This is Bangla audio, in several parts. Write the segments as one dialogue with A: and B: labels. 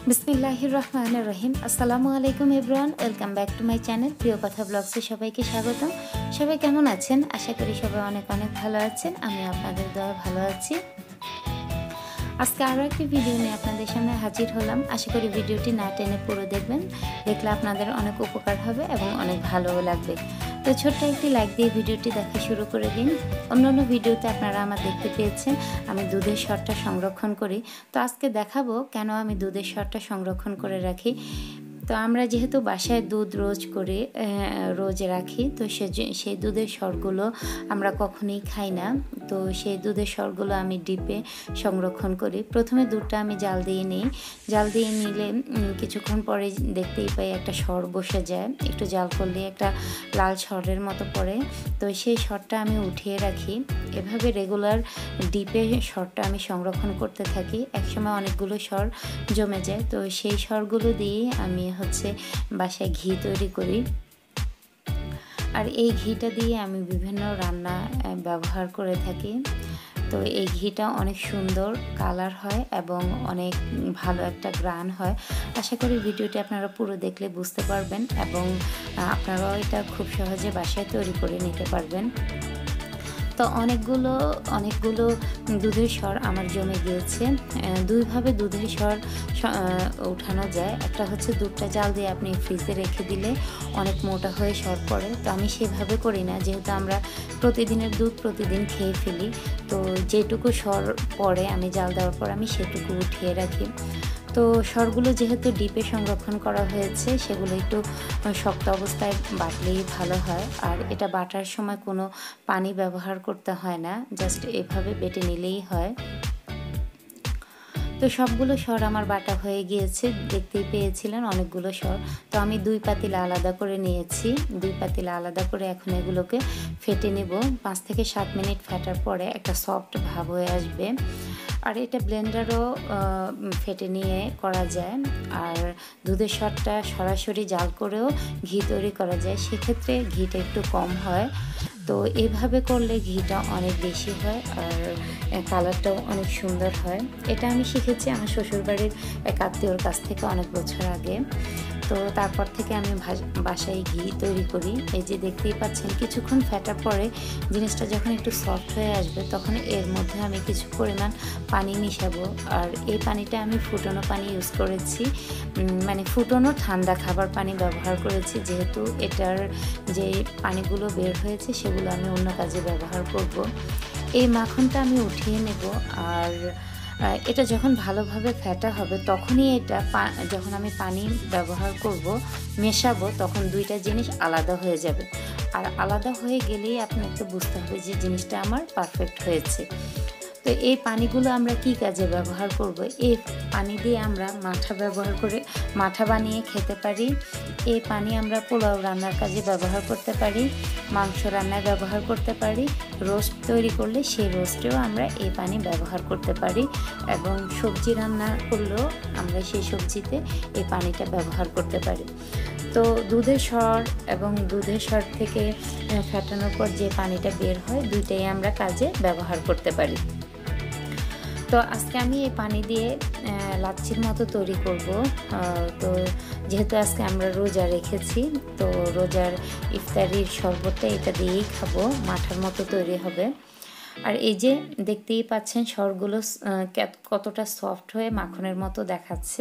A: বিসমিল্লাহির রহমানির রহিম। আসসালামু আলাইকুম everyone, welcome back to my channel প্রিয় কথা ব্লগসে সবাইকে স্বাগতম। সবাই কেমন আছেন? আশা করি সবাই অনেক অনেক ভালো আছেন। আমি আপনাদের দোয়ায় ভালো আছি। আজকে আরও একটি ভিডিও নিয়ে আপনাদের সামনে হাজির হলাম। আশা করি ভিডিওটি না টেনে পুরো দেখবেন, দেখলে আপনাদের অনেক উপকার হবে এবং অনেক ভালোও লাগবে। তো ছোট্ট একটি লাইক দিয়ে ভিডিওটি দেখা শুরু করে দিন। অন্যান্য ভিডিওতে আপনারা আমার দেখতে পেয়েছেন আমি দুধের সরটা সংরক্ষণ করি। তো আজকে দেখাবো কেন আমি দুধের সরটা সংরক্ষণ করে রাখি। তো আমরা যেহেতু বাসায় দুধ রোজ রাখি, তো সেই দুধের সরগুলো আমরা কখনোই খাই না। তো সেই দুধের সরগুলো আমি ডিপে সংরক্ষণ করি। প্রথমে দুধটা আমি জাল দিয়ে নিই। জাল দিয়ে নিলে কিছুক্ষণ পরে দেখতেই পাই একটা সর বসে যায়। একটু জাল করলে একটা লাল সরের মতো পড়ে। তো সেই সরটা আমি উঠিয়ে রাখি। এভাবে রেগুলার ডিপে সরটা আমি সংরক্ষণ করতে থাকি। একসময় অনেকগুলো সর জমে যায়। তো সেই সরগুলো দিয়ে আমি বাসায় ঘি তৈরি করি। আর এই ঘিটা দিয়ে আমি বিভিন্ন রান্না ব্যবহার করে থাকি। তো এই ঘিটা অনেক সুন্দর কালার হয় এবং অনেক ভালো একটা ঘ্রাণ হয়। আশা করি ভিডিওটি আপনারা পুরো দেখলে বুঝতে পারবেন এবং আপনারাও এটা খুব সহজে বাসায় তৈরি করে নিতে পারবেন। তো অনেকগুলো দুধের সর আমার জমে গিয়েছে। দুইভাবে দুধের সর উঠানো যায়। একটা হচ্ছে দুধটা জাল দিয়ে আপনি ফ্রিজে রেখে দিলে অনেক মোটা হয়ে সর পড়ে। তো আমি সেভাবে করি না, যেহেতু আমরা প্রতিদিনের দুধ প্রতিদিন খেয়ে ফেলি। তো যেটুকু সর পড়ে আমি জাল দেওয়ার পর আমি সেটুকু উঠিয়ে রাখি। তো সরগুলো যেহেতু ডিপে সংরক্ষণ করা হয়েছে, সেগুলো একটু শক্ত অবস্থায় বাটলেই ভালো হয়। আর এটা বাটার সময় কোনো পানি ব্যবহার করতে হয় না, জাস্ট এভাবে বেটে নিলেই হয়। তো সবগুলো সর আমার বাটা হয়ে গিয়েছে, দেখতেই পেয়েছিলেন অনেকগুলো সর। তো আমি 2 পাতিলা আলাদা করে নিয়েছি। 2 পাতিলা আলাদা করে এখন এগুলোকে ফেটে নেব। 5 থেকে 7 মিনিট ফেটার পরে একটা সফট ভাব হয়ে আসবে। আর এটা ব্লেন্ডারও ফেটে নিয়ে করা যায়। আর দুধের সরটা সরাসরি জাল করেও ঘি তৈরি করা যায়, সেক্ষেত্রে ঘিটা একটু কম হয়। তো এভাবে করলে ঘিটা অনেক বেশি হয় আর কালারটাও অনেক সুন্দর হয়। এটা আমি শিখেছি আমার শ্বশুরবাড়ির এক আত্মীয়র কাছ থেকে অনেক বছর আগে। তো তারপর থেকে আমি বাসায় ঘি তৈরি করি। এই যে দেখতেই পাচ্ছেন, কিছুক্ষণ ফেটার পরে জিনিসটা যখন একটু সফট হয়ে আসবে, তখন এর মধ্যে আমি কিছু পরিমাণ পানি মিশাবো। আর এই পানিটা আমি ফুটানো পানি ইউজ করেছি, মানে ফুটানো ঠান্ডা খাবার পানি ব্যবহার করেছি, যেহেতু এটার যে পানিগুলো বের হয়েছে সেগুলো আমি অন্য কাজে ব্যবহার করব। এই মাখনটা আমি উঠিয়ে নেব। আর এটা যখন ভালোভাবে ফেটা হবে, তখনই এটা যখন আমি পানি ব্যবহার করব, মেশাবো, তখন দুইটা জিনিস আলাদা হয়ে যাবে। আর আলাদা হয়ে গেলেই আপনাকে বুঝতে হবে যে জিনিসটা আমার পারফেক্ট হয়েছে। তো এই পানিগুলো আমরা কি কাজে ব্যবহার করব? এই পানি দিয়ে আমরা মাঠা বানিয়ে খেতে পারি। এই পানি আমরা পোলাও রান্নার কাজে ব্যবহার করতে পারি, মাংস রান্নায় ব্যবহার করতে পারি, রোস্ট তৈরি করলে সেই রোস্টেও আমরা এই পানি ব্যবহার করতে পারি, এবং সবজি রান্না করলেও আমরা সেই সবজিতে এই পানিটা ব্যবহার করতে পারি। তো দুধের সর এবং দুধের সর থেকে ফেটানোর পর যে পানিটা বের হয়, দুইটাই আমরা কাজে ব্যবহার করতে পারি। তো আজকে আমি এই পানি দিয়ে লাচ্ছির মতো তৈরি করব। তো যেহেতু আজকে আমরা রোজা রেখেছি, তো রোজার ইফতারির শরবতটা এটা দিয়েই খাবো, মাঠার মতো তৈরি হবে। আর এই যে দেখতেই পাচ্ছেন সরগুলো কতটা সফট হয়ে মাখনের মতো দেখাচ্ছে।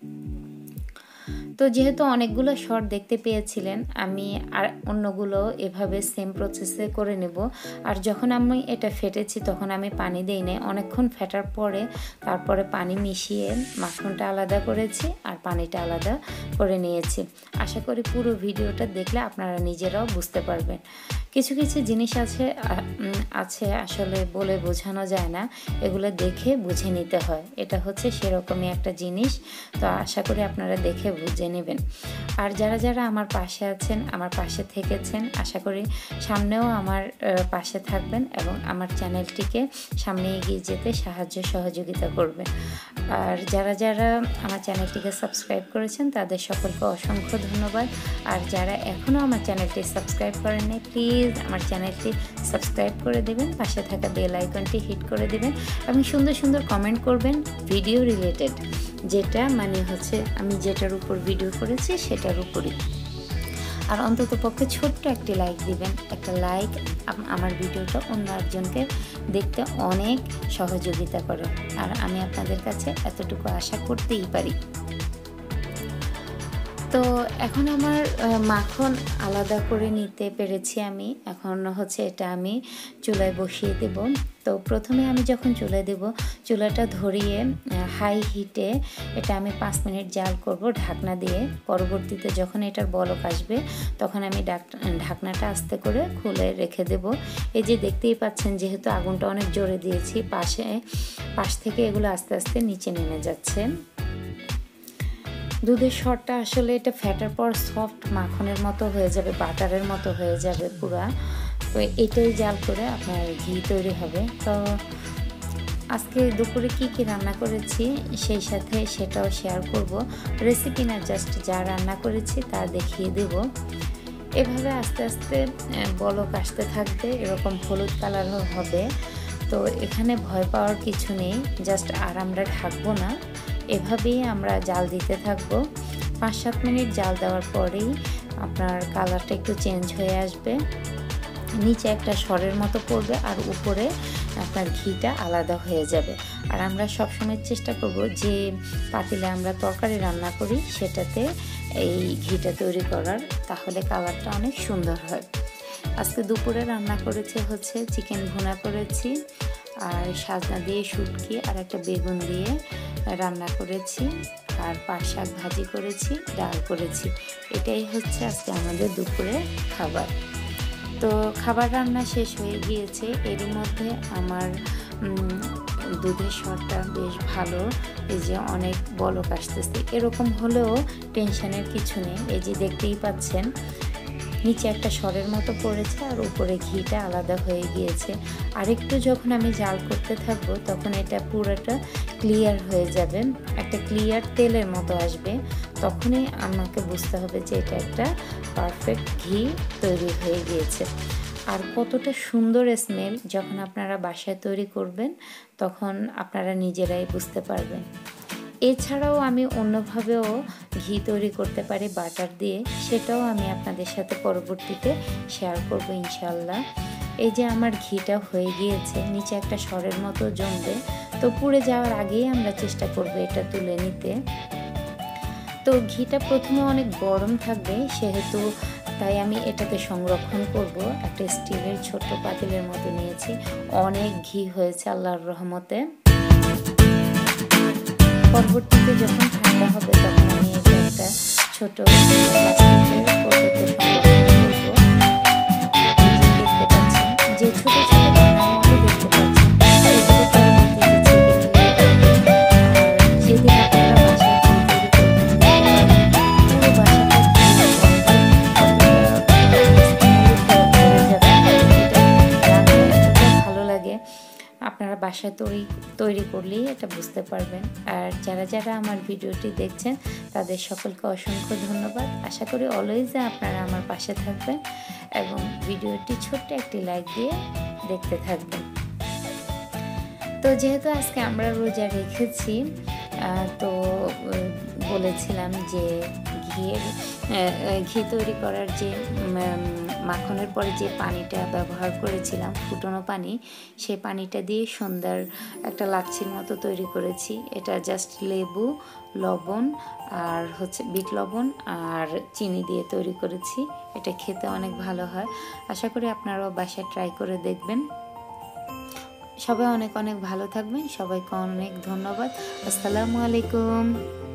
A: তো যেহেতু অনেকগুলো সর দেখতে পেয়েছিলেন, আমি আর অন্যগুলো এভাবে সেম প্রসেসে করে নেব। আর যখন আমি এটা ফেটেছি তখন আমি পানি দিই নাই, অনেকক্ষণ ফেটার পরে তারপরে পানি মিশিয়ে মাখনটা আলাদা করেছি আর পানিটা আলাদা করে নিয়েছি। আশা করি পুরো ভিডিওটা দেখলে আপনারা নিজেরাও বুঝতে পারবেন। কিছু কিছু জিনিস আছে আসলে বলে বোঝানো যায় না, এগুলো দেখে বুঝে নিতে হয়। এটা হচ্ছে সেরকমই একটা জিনিস। তো আশা করি আপনারা দেখে বুঝে নেবেন। আর যারা আমার পাশে আছেন, আমার পাশে থেকেছেন, আশা করি সামনেও আমার পাশে থাকবেন এবং আমার চ্যানেলটিকে সামনে এগিয়ে যেতে সাহায্য সহযোগিতা করবেন। আর যারা আমার চ্যানেলটিকে সাবস্ক্রাইব করেছেন তাদের সকলকে অসংখ্য ধন্যবাদ। আর যারা এখনও আমার চ্যানেলটি সাবস্ক্রাইব করেননি, প্লিজ প্লিজ আমার চ্যানেলটি সাবস্ক্রাইব করে দেবেন, পাশে থাকা বেল আইকনটি হিট করে দেবেন এবং সুন্দর সুন্দর কমেন্ট করবেন ভিডিও রিলেটেড, যেটা মানে হচ্ছে আমি যেটার উপর ভিডিও করেছি সেটার উপরই। আর অন্তত পক্ষে ছোট্ট একটি লাইক দিবেন। একটা লাইক আমার ভিডিওটা অন্য একজনকে দেখতে অনেক সহযোগিতা করে, আর আমি আপনাদের কাছে এতটুকু আশা করতেই পারি। তো এখন আমার মাখন আলাদা করে নিতে পেরেছি আমি। এখন হচ্ছে এটা আমি চুলায় বসিয়ে দেব। তো প্রথমে আমি যখন চুলায় দেব, চুলাটা ধরিয়ে হাই হিটে এটা আমি 5 মিনিট জাল করব ঢাকনা দিয়ে। পরবর্তীতে যখন এটার বলক আসবে তখন আমি ঢাকনাটা আস্তে করে খুলে রেখে দেব। এই যে দেখতেই পাচ্ছেন, যেহেতু আগুনটা অনেক জোরে দিয়েছি, পাশ থেকে এগুলো আস্তে আস্তে নিচে নেমে যাচ্ছে। দুধের সরটা আসলে এটা ফ্যাটার পর সফট মাখনের মতো হয়ে যাবে, বাটারের মতো হয়ে যাবে পুরা। তো এটাই জাল করে আপনার ঘি তৈরি হবে। তো আজকে দুপুরে কি কি রান্না করেছি সেই সাথে সেটাও শেয়ার করব। রেসিপি না, জাস্ট যা রান্না করেছি তা দেখিয়ে দেব। এভাবে আস্তে আস্তে বলক আসতে থাকবে, এরকম হলুদ কালার হবে। তো এখানে ভয় পাওয়ার কিছু নেই, জাস্ট আর আমরা ঢাকবো না, এভাবেই আমরা জাল দিতে থাকবো। 5-7 মিনিট জাল দেওয়ার পরেই আপনার কালারটা একটু চেঞ্জ হয়ে আসবে, নিচে একটা সরের মতো পড়বে আর উপরে আপনার ঘিটা আলাদা হয়ে যাবে। আর আমরা সবসময় চেষ্টা করব যে পাতিলে আমরা তরকারি রান্না করি সেটাতে এই ঘিটা তৈরি করার, তাহলে কালারটা অনেক সুন্দর হয়। আজকে দুপুরে রান্না করেছে হচ্ছে চিকেন ভুনা করেছি, আর সাজনা দিয়ে শুটকি আর একটা বেগুন দিয়ে রান্না করেছি, আর পাট শাক ভাজি করেছি, ডাল করেছি। এটাই হচ্ছে আজকে আমাদের দুপুরে খাবার। তো খাবার রান্না শেষ হয়ে গিয়েছে, এরই মধ্যে আমার দুধের স্বরটা বেশ ভালো, এই যে অনেক বলক আসতেছে। এরকম হলেও টেনশনের কিছু নেই, এই যে দেখতেই পাচ্ছেন নিচে একটা সরের মতো পড়েছে আর উপরে ঘিটা আলাদা হয়ে গিয়েছে। আরেকটু যখন আমি জাল করতে থাকবো তখন এটা পুরোটা ক্লিয়ার হয়ে যাবে, একটা ক্লিয়ার তেলের মতো আসবে। তখনই আমাকে বুঝতে হবে যে এটা একটা পারফেক্ট ঘি তৈরি হয়ে গিয়েছে। আর কতটা সুন্দর স্মেল যখন আপনারা বাসায় তৈরি করবেন তখন আপনারা নিজেরাই বুঝতে পারবেন। এছাড়াও আমি অন্যভাবেও ঘি তৈরি করতে পারি বাটার দিয়ে, সেটাও আমি আপনাদের সাথে পরবর্তীতে শেয়ার করব ইনশাল্লাহ। এই যে আমার ঘিটা হয়ে গিয়েছে, নিচে একটা সরের মতো জমবে, তো পুড়ে যাওয়ার আগেই আমরা চেষ্টা করব এটা তুলে নিতে। তো ঘিটা প্রথমে অনেক গরম থাকবে, সেহেতু তাই আমি এটাকে সংরক্ষণ করব। একটা স্টিলের ছোট্ট পাতিলের মতো নিয়েছি, অনেক ঘি হয়েছে আল্লাহর রহমতে। পরবর্তীতে যখন ঠান্ডা হবে তখন আমি এটা একটা ছোট প্লাস্টিকের কৌটোতে সংরক্ষণ করব। দেখতে পাচ্ছেন যে ছোট ছোট দানার মতো দেখতে পাচ্ছেন, এগুলো পরবর্তীতে ছেঁকে নিয়ে আর যেদিন আপনারা বাসায় ঘি তৈরি করবেন পুরো বাসাটা ভালো লাগে। আপনারা বাসায় তৈরি করলেই এটা বুঝতে পারবেন। আর যারা যারা আমার ভিডিওটি দেখছেন তাদের সকলকে অসংখ্য ধন্যবাদ। আশা করি অলওয়েজ আপনারা আমার পাশে থাকবেন এবং ভিডিওটি ছোট্ট একটি লাইক দিয়ে দেখতে থাকবেন। তো যেহেতু আজকে আমরা রোজা রেখেছি, তো বলেছিলাম যে ঘি তৈরি করার যে মাখনের পরে যে পানিটা ব্যবহার করেছিলাম, ফুটানো পানি, সেই পানিটা দিয়ে সন্ধ্যার একটা লাচ্ছির মতো তৈরি করেছি। এটা জাস্ট লেবু, লবণ আর হচ্ছে বিট লবণ আর চিনি দিয়ে তৈরি করেছি। এটা খেতে অনেক ভালো হয়, আশা করি আপনারাও বাসায় ট্রাই করে দেখবেন। সবাই অনেক অনেক ভালো থাকবেন, সবাইকে অনেক ধন্যবাদ। আসসালামু আলাইকুম।